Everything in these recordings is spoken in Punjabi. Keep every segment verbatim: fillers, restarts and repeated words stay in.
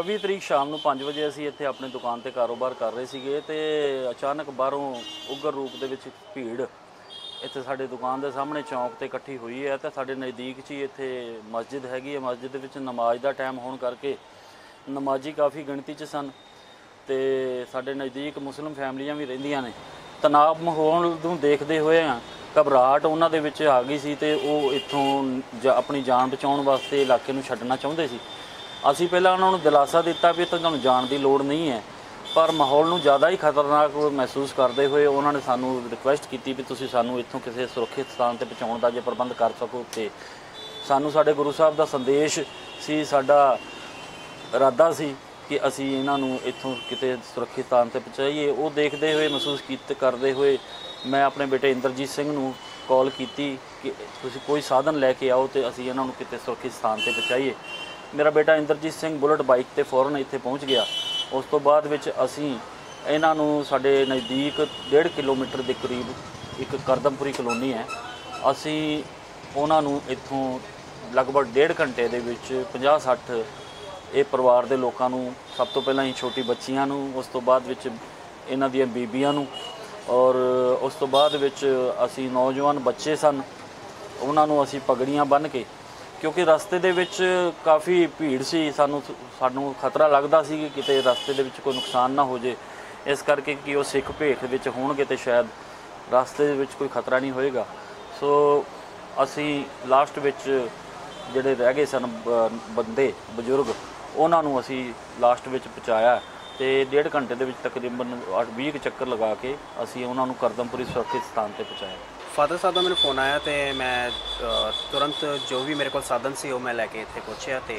चौबी तरीक शाम ਨੂੰ ਪੰਜ ਵਜੇ ਅਸੀਂ ਇੱਥੇ ਆਪਣੀ ਦੁਕਾਨ ਤੇ ਕਾਰੋਬਾਰ ਕਰ ਰਹੇ ਸੀਗੇ ਤੇ ਅਚਾਨਕ ਬਾਹਰੋਂ ਉਗਰ ਰੂਪ ਦੇ ਵਿੱਚ ਭੀੜ ਇੱਥੇ ਸਾਡੇ ਦੁਕਾਨ ਦੇ ਸਾਹਮਣੇ ਚੌਂਕ ਤੇ ਇਕੱਠੀ ਹੋਈ ਹੈ ਤੇ ਸਾਡੇ ਨਜ਼ਦੀਕ 'ਚ ਹੀ ਇੱਥੇ ਮਸਜਿਦ ਹੈਗੀ ਹੈ। ਮਸਜਿਦ ਦੇ ਵਿੱਚ ਨਮਾਜ਼ ਦਾ ਟਾਈਮ ਹੋਣ ਕਰਕੇ ਨਮਾਜ਼ੀ ਕਾਫੀ ਗਿਣਤੀ 'ਚ ਸਨ ਤੇ ਸਾਡੇ ਨਜ਼ਦੀਕ ਮੁਸਲਿਮ ਫੈਮਲੀਆਂ ਵੀ ਰਹਿੰਦੀਆਂ ਨੇ। ਤਣਾਅ ਮਾਹੌਲ ਨੂੰ ਦੇਖਦੇ ਹੋਏ ਆ ਘਬਰਾਹਟ ਉਹਨਾਂ ਦੇ ਵਿੱਚ ਆ ਗਈ ਸੀ ਤੇ ਉਹ ਇੱਥੋਂ ਆਪਣੀ ਜਾਨ ਬਚਾਉਣ ਵਾਸਤੇ ਇਲਾਕੇ ਨੂੰ ਛੱਡਣਾ ਚਾਹੁੰਦੇ ਸੀ। ਅਸੀਂ ਪਹਿਲਾਂ ਉਹਨਾਂ ਨੂੰ ਦਿਲਾਸਾ ਦਿੱਤਾ ਵੀ ਤੁਹਾਨੂੰ ਜਾਣ ਦੀ ਲੋੜ ਨਹੀਂ ਹੈ, ਪਰ ਮਾਹੌਲ ਨੂੰ ਜ਼ਿਆਦਾ ਹੀ ਖਤਰਨਾਕ ਮਹਿਸੂਸ ਕਰਦੇ ਹੋਏ ਉਹਨਾਂ ਨੇ ਸਾਨੂੰ ਰਿਕੁਐਸਟ ਕੀਤੀ ਵੀ ਤੁਸੀਂ ਸਾਨੂੰ ਇੱਥੋਂ ਕਿਸੇ ਸੁਰੱਖਿਅਤ ਸਥਾਨ 'ਤੇ ਪਹੁੰਚਾਉਣ ਦਾ ਜੇ ਪ੍ਰਬੰਧ ਕਰ ਸਕੋ। ਤੇ ਸਾਨੂੰ ਸਾਡੇ ਗੁਰੂ ਸਾਹਿਬ ਦਾ ਸੰਦੇਸ਼ ਸੀ, ਸਾਡਾ ਇਰਾਦਾ ਸੀ ਕਿ ਅਸੀਂ ਇਹਨਾਂ ਨੂੰ ਇੱਥੋਂ ਕਿਤੇ ਸੁਰੱਖਿਅਤ ਸਥਾਨ 'ਤੇ ਪਹੁੰਚਾਈਏ। ਉਹ ਦੇਖਦੇ ਹੋਏ ਮਹਿਸੂਸ ਕੀਤ ਕਰਦੇ ਹੋਏ ਮੈਂ ਆਪਣੇ ਬੇਟੇ ਇੰਦਰਜੀਤ ਸਿੰਘ ਨੂੰ ਕਾਲ ਕੀਤੀ ਕਿ ਤੁਸੀਂ ਕੋਈ ਸਾਧਨ ਲੈ ਕੇ ਆਓ ਤੇ ਅਸੀਂ ਇਹਨਾਂ ਨੂੰ ਕਿਤੇ ਸੁਰੱਖਿਅਤ ਸਥਾਨ 'ਤੇ ਪਹੁੰਚਾਈਏ। ਮੇਰਾ ਬੇਟਾ ਇੰਦਰਜੀਤ ਸਿੰਘ ਬੁਲਟ ਬਾਈਕ ਤੇ ਫੌਰਨ ਇੱਥੇ ਪਹੁੰਚ ਗਿਆ। ਉਸ ਤੋਂ ਬਾਅਦ ਵਿੱਚ ਅਸੀਂ ਇਹਨਾਂ ਨੂੰ ਸਾਡੇ ਨਜ਼ਦੀਕ ਡੇਢ ਕਿਲੋਮੀਟਰ ਦੇ ਕਰੀਬ ਇੱਕ ਕਰਦਮਪੁਰੀ ਕਲੋਨੀ ਹੈ, ਅਸੀਂ ਉਹਨਾਂ ਨੂੰ ਇੱਥੋਂ ਲਗਭਗ ਡੇਢ ਘੰਟੇ ਦੇ ਵਿੱਚ ਪੰਜਾਹ ਸੱਠ ਇਹ ਪਰਿਵਾਰ ਦੇ ਲੋਕਾਂ ਨੂੰ, ਸਭ ਤੋਂ ਪਹਿਲਾਂ ਹੀ ਛੋਟੀ ਬੱਚੀਆਂ ਨੂੰ, ਉਸ ਤੋਂ ਬਾਅਦ ਵਿੱਚ ਇਹਨਾਂ ਦੀਆਂ ਬੀਬੀਆਂ ਨੂੰ ਔਰ ਉਸ ਤੋਂ ਬਾਅਦ ਵਿੱਚ ਅਸੀਂ ਨੌਜਵਾਨ ਬੱਚੇ ਸਨ ਉਹਨਾਂ ਨੂੰ ਅਸੀਂ ਪਗੜੀਆਂ ਬੰਨ੍ਹ ਕੇ, ਕਿਉਂਕਿ ਰਸਤੇ ਦੇ ਵਿੱਚ ਕਾਫੀ ਭੀੜ ਸੀ, ਸਾਨੂੰ ਸਾਨੂੰ ਖਤਰਾ ਲੱਗਦਾ ਸੀ ਕਿ ਕਿਤੇ ਰਸਤੇ ਦੇ ਵਿੱਚ ਕੋਈ ਨੁਕਸਾਨ ਨਾ ਹੋ ਜੇ, ਇਸ ਕਰਕੇ ਕਿ ਉਹ ਸਿੱਖ ਭੇਖ ਵਿੱਚ ਹੋਣਗੇ ਤੇ ਸ਼ਾਇਦ ਰਸਤੇ ਦੇ ਵਿੱਚ ਕੋਈ ਖਤਰਾ ਨਹੀਂ ਹੋਏਗਾ। ਸੋ ਅਸੀਂ ਲਾਸਟ ਵਿੱਚ ਜਿਹੜੇ ਰਹਿ ਗਏ ਸਨ ਬੰਦੇ ਬਜ਼ੁਰਗ ਉਹਨਾਂ ਨੂੰ ਅਸੀਂ ਲਾਸਟ ਵਿੱਚ ਪਹੁੰਚਾਇਆ ਤੇ ਡੇਢ ਘੰਟੇ ਦੇ ਵਿੱਚ ਤਕਰੀਬਨ ਅੱਠ ਵੀਹ ਚੱਕਰ ਲਗਾ ਕੇ ਅਸੀਂ ਉਹਨਾਂ ਨੂੰ ਕਰਦਮਪੁਰੀ ਸੁਰੱਖਿਅਤ ਸਥਾਨ 'ਤੇ ਪਹੁੰਚਾਇਆ। ਫਾਦਰ ਸਾਹਿਬ ਦਾ ਮੈਨੂੰ ਫੋਨ ਆਇਆ ਤੇ ਮੈਂ ਤੁਰੰਤ ਜੋ ਵੀ ਮੇਰੇ ਕੋਲ ਸਾਧਨ ਸੀ ਉਹ ਮੈਂ ਲੈ ਕੇ ਇੱਥੇ ਪਹੁੰਚਿਆ ਤੇ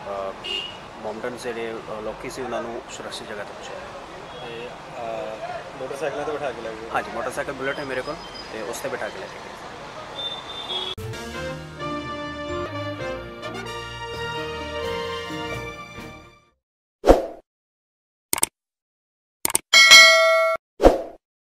ਮੋਮਡਨ ਜਿਹੜੇ ਲੋਕੀ ਸੀ ਉਹਨਾਂ ਨੂੰ ਸੁਰੱਖਿਅਤ ਜਗ੍ਹਾ 'ਤੇ ਪਹੁੰਚਾਇਆ। ਤੇ ਮੋਟਰਸਾਈਕਲਾਂ 'ਤੇ ਬਿਠਾ ਕੇ ਲੈ ਗਏ? ਹਾਂਜੀ, ਮੋਟਰਸਾਈਕਲ ਬੁਲਟ ਹੈ ਮੇਰੇ ਕੋਲ ਤੇ ਉਸ 'ਤੇ ਬਿਠਾ ਕੇ ਲੈ ਕੇ ਗਏ।